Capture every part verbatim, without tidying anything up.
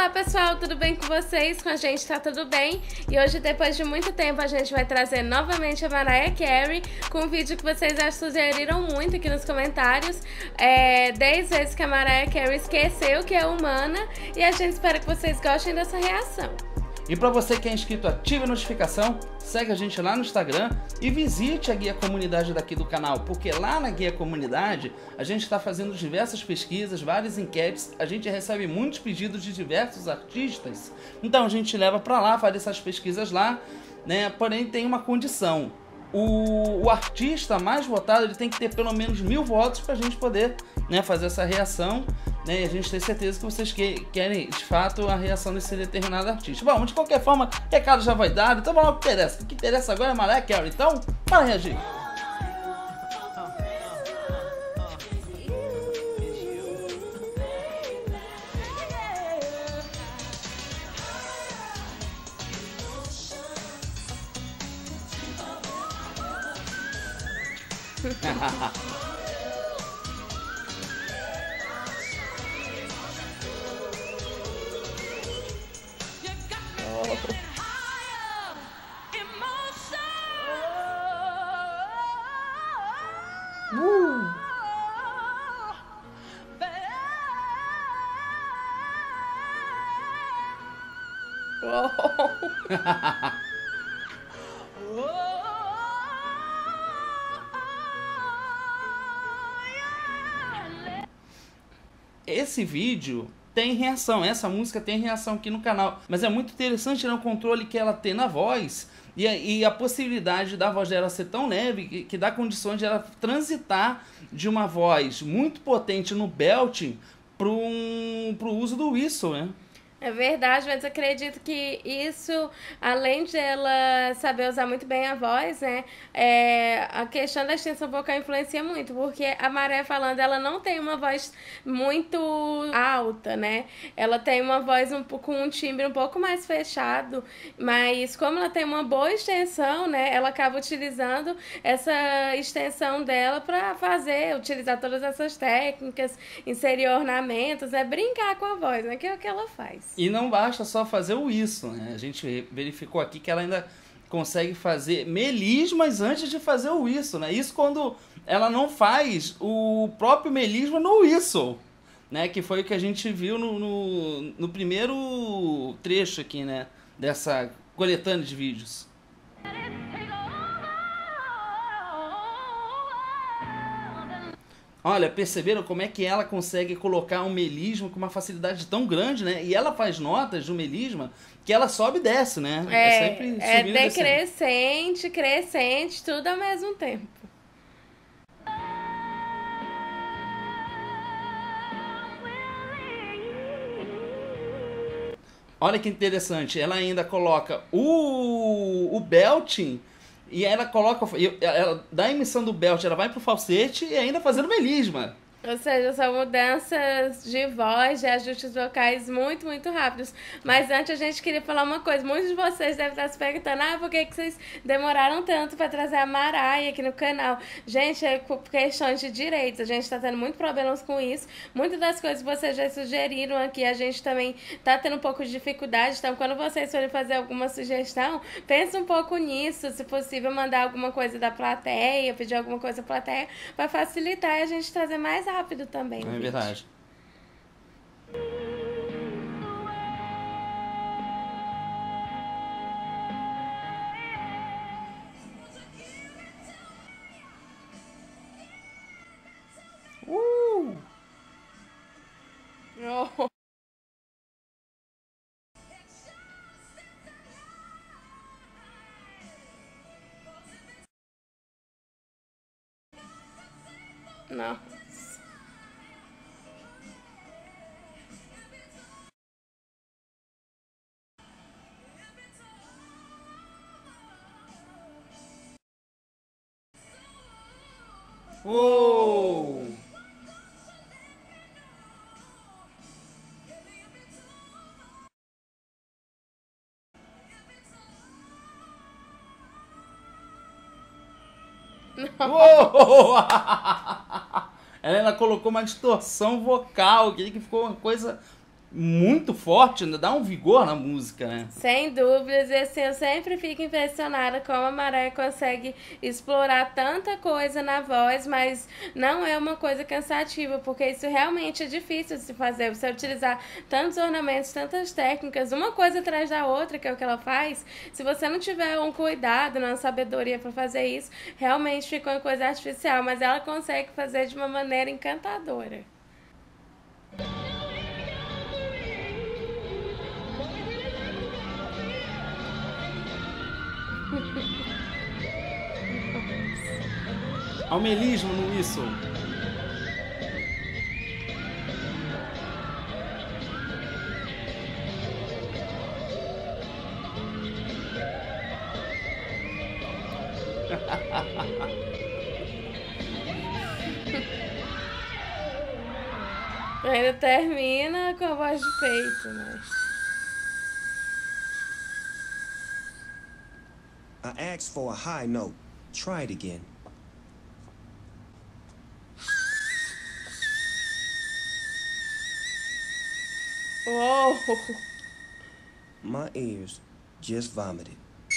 Olá pessoal, tudo bem com vocês? Com a gente tá tudo bem. E hoje, depois de muito tempo, a gente vai trazer novamente a Mariah Carey com um vídeo que vocês já sugeriram muito aqui nos comentários. É, dez vezes que a Mariah Carey esqueceu que é humana, e a gente espera que vocês gostem dessa reação. E para você que é inscrito, ative a notificação, segue a gente lá no Instagram e visite a Guia Comunidade daqui do canal, porque lá na Guia Comunidade a gente está fazendo diversas pesquisas, várias enquetes, a gente recebe muitos pedidos de diversos artistas, então a gente leva para lá, faz essas pesquisas lá, né? Porém tem uma condição, o, o artista mais votado ele tem que ter pelo menos mil votos para a gente poder, né, fazer essa reação. Né, e a gente tem certeza que vocês que, querem, de fato, a reação desse determinado artista. Bom, de qualquer forma, o recado já vai dado, então vamos lá o que interessa. O que interessa agora é a Mariah Carey, então, para reagir. Uh. Esse vídeo tem reação, essa música tem reação aqui no canal, mas é muito interessante, né, o controle que ela tem na voz e a, e a possibilidade da voz dela ser tão leve que, que dá condições de ela transitar de uma voz muito potente no belting para um, pro uso do whistle, né? É verdade, mas acredito que isso, além de ela saber usar muito bem a voz, né, é, a questão da extensão vocal influencia muito, porque a Mariah falando, ela não tem uma voz muito alta, né, ela tem uma voz um, com um timbre um pouco mais fechado, mas como ela tem uma boa extensão, né, ela acaba utilizando essa extensão dela para fazer, utilizar todas essas técnicas, inserir ornamentos, né, brincar com a voz, né, que é o que ela faz. E não basta só fazer o isso, né? A gente verificou aqui que ela ainda consegue fazer melismas antes de fazer o whistle, né? Isso quando ela não faz o próprio melisma no whistle, né? Que foi o que a gente viu no, no, no primeiro trecho aqui, né? Dessa coletânea de vídeos. Olha, perceberam como é que ela consegue colocar um melisma com uma facilidade tão grande, né? E ela faz notas do melisma que ela sobe e desce, né? É, é sempre subindo é e decrescente, crescente, tudo ao mesmo tempo. Olha que interessante, ela ainda coloca o, o belting. E ela coloca, ela, da emissão do belt, ela vai pro falsete e ainda fazendo melisma. Ou seja, são mudanças de voz, de ajustes vocais muito, muito rápidos. Mas antes a gente queria falar uma coisa. Muitos de vocês devem estar se perguntando, ah, por que, que vocês demoraram tanto para trazer a Mariah aqui no canal? Gente, é por questões de direitos. A gente está tendo muitos problemas com isso. Muitas das coisas que vocês já sugeriram aqui, a gente também está tendo um pouco de dificuldade. Então, quando vocês forem fazer alguma sugestão, pense um pouco nisso. Se possível, mandar alguma coisa da plateia, pedir alguma coisa da plateia, para facilitar e a gente trazer mais rápido também. É verdade. Uh! Oh. Não. Oh! Uou! Ela, ela colocou uma distorção vocal que ficou uma coisa muito forte, né? Dá um vigor na música, né? Sem dúvidas, e assim, eu sempre fico impressionada como a Mariah consegue explorar tanta coisa na voz, mas não é uma coisa cansativa, porque isso realmente é difícil de se fazer, você utilizar tantos ornamentos, tantas técnicas, uma coisa atrás da outra, que é o que ela faz. Se você não tiver um cuidado, uma sabedoria para fazer isso, realmente fica uma coisa artificial, mas ela consegue fazer de uma maneira encantadora. Ao melismo no whistle. Ainda termina com a voz de peito, né? I asked for a high note. Try it again. Uou! My ears just vomited.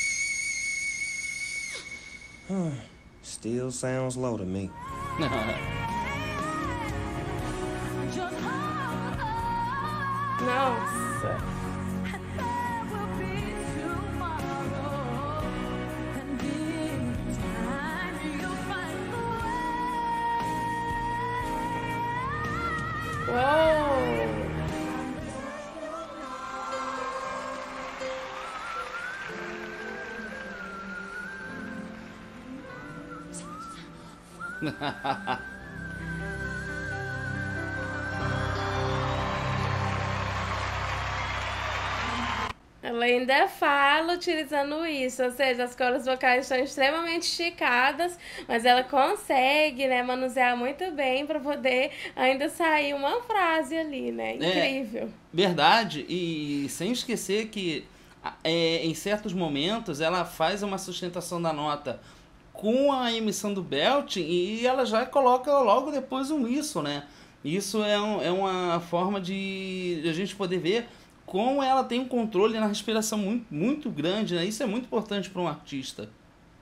Still sounds low to me. Nossa! Uou! Ela ainda fala utilizando isso, ou seja, as cordas vocais estão extremamente esticadas, mas ela consegue, né, manusear muito bem para poder ainda sair uma frase ali, né? Incrível. É, verdade, e sem esquecer que é, em certos momentos ela faz uma sustentação da nota com a emissão do belting e ela já coloca logo depois um isso, né? Isso é, um, é uma forma de, de a gente poder ver como ela tem um controle na respiração muito, muito grande, né? Isso é muito importante para um artista.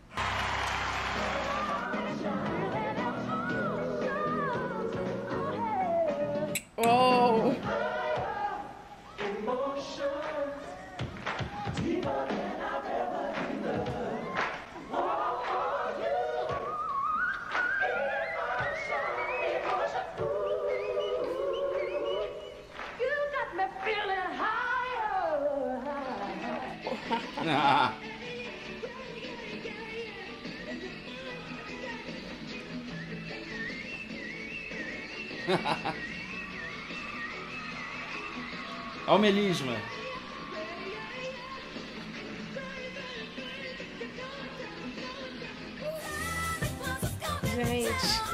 Oh! Ah. Olha o melisma. Gente,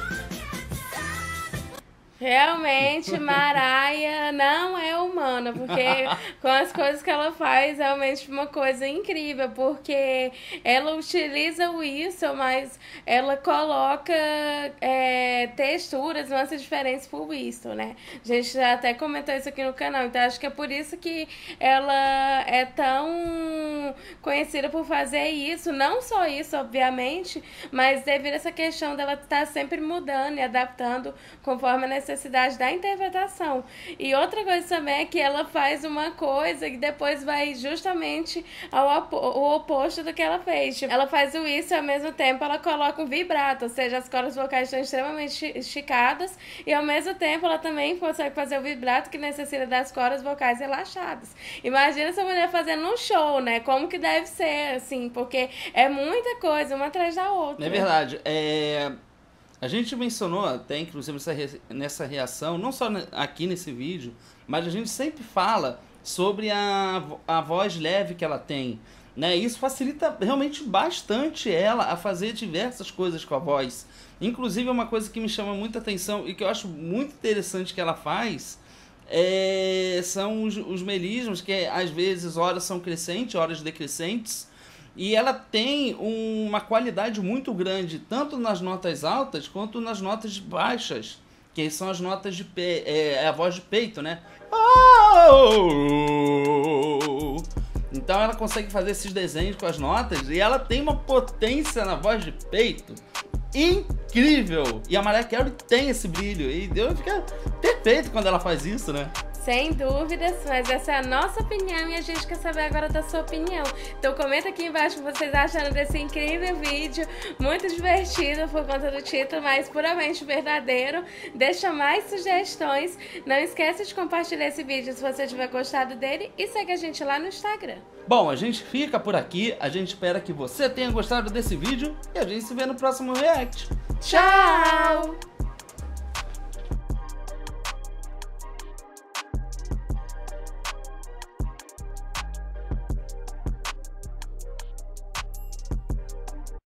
realmente Mariah não é humana, porque com as coisas que ela faz, realmente uma coisa incrível, porque ela utiliza o whistle, mas ela coloca é, texturas, nuances diferentes pro whistle, né? A gente já até comentou isso aqui no canal, então acho que é por isso que ela é tão conhecida por fazer isso, não só isso, obviamente, mas devido a essa questão dela estar sempre mudando e adaptando conforme a necessidade da interpretação. E outra coisa também é que ela faz uma coisa que depois vai justamente ao opo o oposto do que ela fez. Tipo, ela faz o isso e ao mesmo tempo ela coloca um vibrato, ou seja, as cordas vocais estão extremamente esticadas e ao mesmo tempo ela também consegue fazer o vibrato que necessita das cordas vocais relaxadas. Imagina essa mulher fazendo um show, né? Como que deve ser, assim, porque é muita coisa, uma atrás da outra. É verdade. É... A gente mencionou até, inclusive, nessa reação, não só aqui nesse vídeo, mas a gente sempre fala sobre a, a voz leve que ela tem, né? Isso facilita realmente bastante ela a fazer diversas coisas com a voz. Inclusive, uma coisa que me chama muita atenção e que eu acho muito interessante que ela faz é, são os, os melismos, que às vezes horas são crescentes, horas decrescentes. E ela tem uma qualidade muito grande, tanto nas notas altas quanto nas notas baixas. que são as notas de pe... é, é a voz de peito, né? Oh! Então ela consegue fazer esses desenhos com as notas e ela tem uma potência na voz de peito incrível. E a Mariah Carey tem esse brilho e Deus fica perfeito quando ela faz isso, né? Sem dúvidas, mas essa é a nossa opinião e a gente quer saber agora da sua opinião. Então comenta aqui embaixo o que vocês acharam desse incrível vídeo, muito divertido por conta do título, mas puramente verdadeiro. Deixa mais sugestões, não esqueça de compartilhar esse vídeo se você tiver gostado dele e segue a gente lá no Instagram. Bom, a gente fica por aqui, a gente espera que você tenha gostado desse vídeo e a gente se vê no próximo React. Tchau!